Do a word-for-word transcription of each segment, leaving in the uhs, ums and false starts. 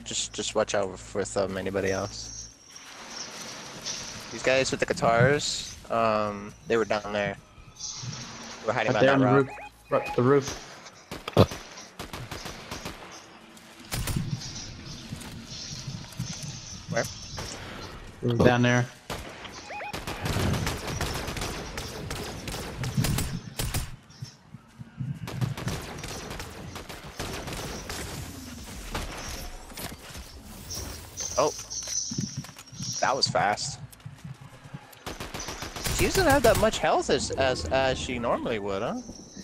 just just watch out with um, anybody else. These guys with the guitars, um, they were down there. They were hiding Right behind there that on the rock. roof. Right, the roof. Where? Roof down there. Oh, that was fast. She doesn't have that much health as as as she normally would, huh?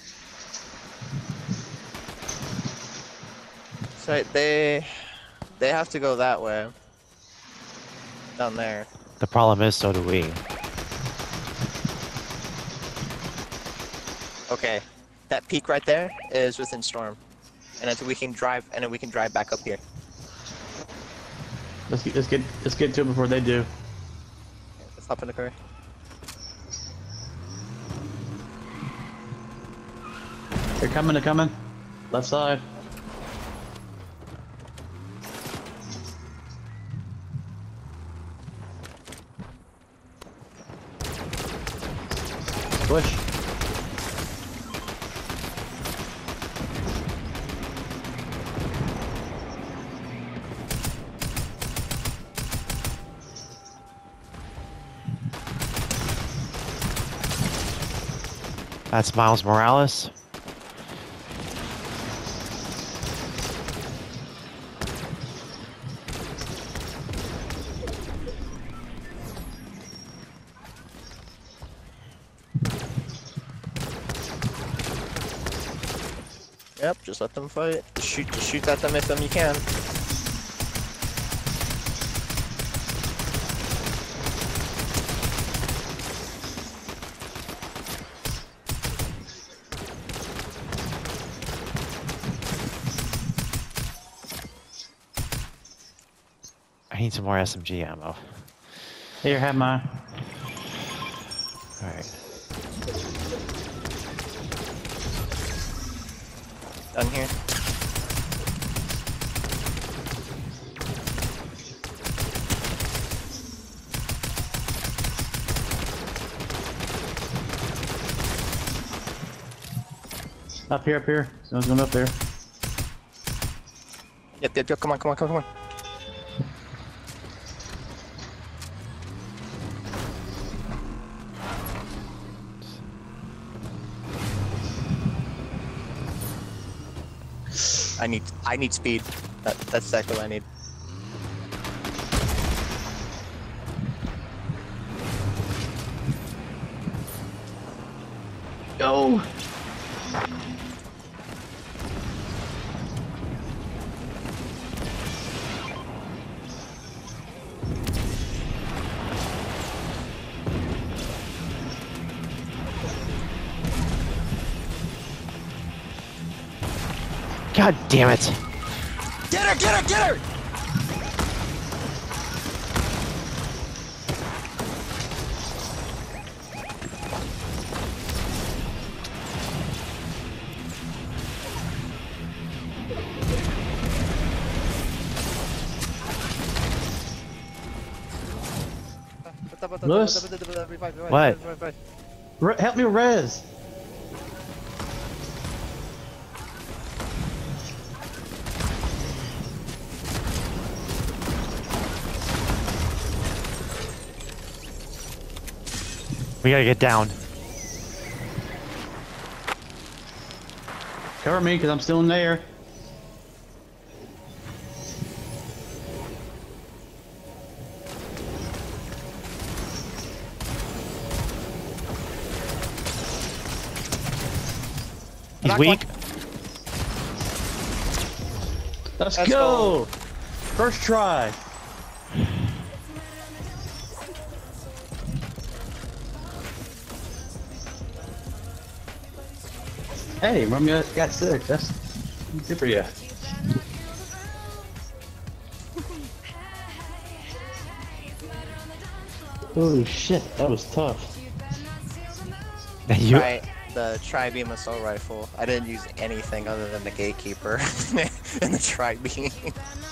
So they they have to go that way. Down there. The problem is, so do we. Okay, that peak right there is within storm, and until we can drive, and then we can drive back up here. Let's get let's get let's get to it before they do. Let's hop in the car. They're coming, they're coming. Left side. Push. That's Miles Morales. Yep, just let them fight. Just shoot, just shoot at them if them you can. I need some more S M G ammo. Here, have mine. Alright. Done here. Up here, up here. Someone's going up there. Yep, yep, yep. Come on, come on, come on, come on. I need, I need speed. That, that's exactly what I need. Go! God damn it! Get her, get her, get her! Lewis? What? Re help me res! We gotta get down. Cover me, because I'm still in there. He's weak. Let's, Let's go. go! First try! Hey, Romeo got sick. That's good for you. Holy shit, that was tough. You, Right, the tri-beam assault rifle. I didn't use anything other than the gatekeeper and the tri-beam.